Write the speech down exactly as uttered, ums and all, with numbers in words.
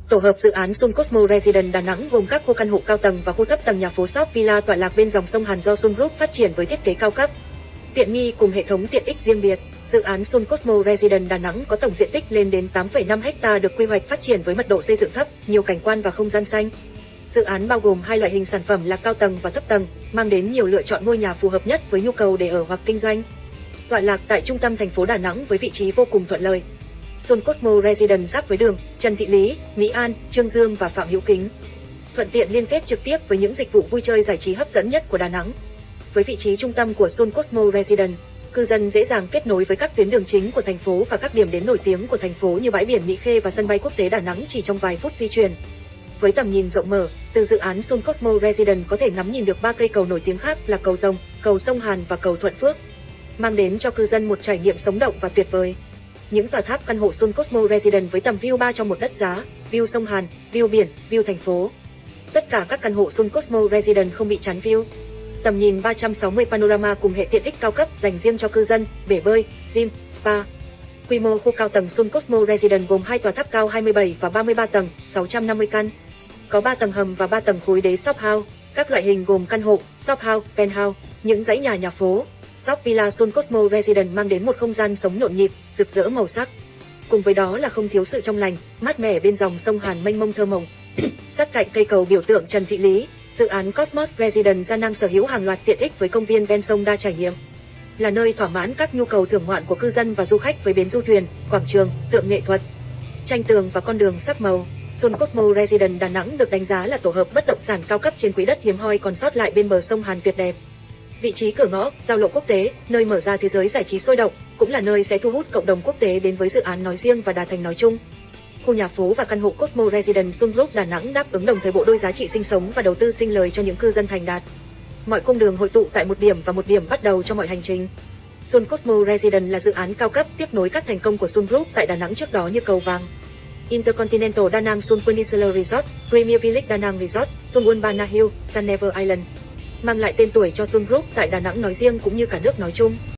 Tổ hợp dự án Sun Cosmo Residence Đà Nẵng gồm các khu căn hộ cao tầng và khu thấp tầng nhà phố shop villa tọa lạc bên dòng sông Hàn do Sun Group phát triển với thiết kế cao cấp, tiện nghi cùng hệ thống tiện ích riêng biệt. Dự án Sun Cosmo Residence Đà Nẵng có tổng diện tích lên đến tám phẩy năm héc ta được quy hoạch phát triển với mật độ xây dựng thấp, nhiều cảnh quan và không gian xanh. Dự án bao gồm hai loại hình sản phẩm là cao tầng và thấp tầng, mang đến nhiều lựa chọn ngôi nhà phù hợp nhất với nhu cầu để ở hoặc kinh doanh. Tọa lạc tại trung tâm thành phố Đà Nẵng với vị trí vô cùng thuận lợi. Sun Cosmo Residence giáp với đường Trần Thị Lý, Mỹ An, Trương Dương và Phạm Hữu Kính, thuận tiện liên kết trực tiếp với những dịch vụ vui chơi giải trí hấp dẫn nhất của Đà Nẵng. Với vị trí trung tâm của Sun Cosmo Residence, cư dân dễ dàng kết nối với các tuyến đường chính của thành phố và các điểm đến nổi tiếng của thành phố như bãi biển Mỹ Khê và sân bay quốc tế Đà Nẵng chỉ trong vài phút di chuyển. Với tầm nhìn rộng mở, từ dự án Sun Cosmo Residence có thể ngắm nhìn được ba cây cầu nổi tiếng khác là cầu Rồng, cầu sông Hàn và cầu Thuận Phước, mang đến cho cư dân một trải nghiệm sống động và tuyệt vời. Những tòa tháp căn hộ Sun Cosmo Residence với tầm view ba trong một đất giá, view sông Hàn, view biển, view thành phố. Tất cả các căn hộ Sun Cosmo Residence không bị chắn view. Tầm nhìn ba trăm sáu mươi panorama cùng hệ tiện ích cao cấp dành riêng cho cư dân, bể bơi, gym, spa. Quy mô khu cao tầng Sun Cosmo Residence gồm hai tòa tháp cao hai mươi bảy và ba mươi ba tầng, sáu trăm năm mươi căn. Có ba tầng hầm và ba tầng khối đế shop house, các loại hình gồm căn hộ, shop house, penthouse, những dãy nhà nhà phố. Shop Villa Sun Cosmo Residence mang đến một không gian sống nhộn nhịp, rực rỡ màu sắc. Cùng với đó là không thiếu sự trong lành, mát mẻ bên dòng sông Hàn mênh mông thơ mộng. Sát cạnh cây cầu biểu tượng Trần Thị Lý, dự án Cosmos Residence Gia Năng sở hữu hàng loạt tiện ích với công viên ven sông đa trải nghiệm, là nơi thỏa mãn các nhu cầu thưởng ngoạn của cư dân và du khách với bến du thuyền, quảng trường, tượng nghệ thuật, tranh tường và con đường sắc màu. Sun Cosmo Residence Đà Nẵng được đánh giá là tổ hợp bất động sản cao cấp trên quỹ đất hiếm hoi còn sót lại bên bờ sông Hàn tuyệt đẹp. Vị trí cửa ngõ, giao lộ quốc tế, nơi mở ra thế giới giải trí sôi động, cũng là nơi sẽ thu hút cộng đồng quốc tế đến với dự án nói riêng và Đà Thành nói chung. Khu nhà phố và căn hộ Cosmo Residence Sun Group Đà Nẵng đáp ứng đồng thời bộ đôi giá trị sinh sống và đầu tư sinh lời cho những cư dân thành đạt. Mọi cung đường hội tụ tại một điểm và một điểm bắt đầu cho mọi hành trình. Sun Cosmo Residence là dự án cao cấp tiếp nối các thành công của Sun Group tại Đà Nẵng trước đó như Cầu Vàng, Intercontinental Da Nang Sun Peninsula Resort, Premier Village Da Nang Resort, Sun Won Bana Hill, Sun Never Island, mang lại tên tuổi cho Sun Group tại Đà Nẵng nói riêng cũng như cả nước nói chung.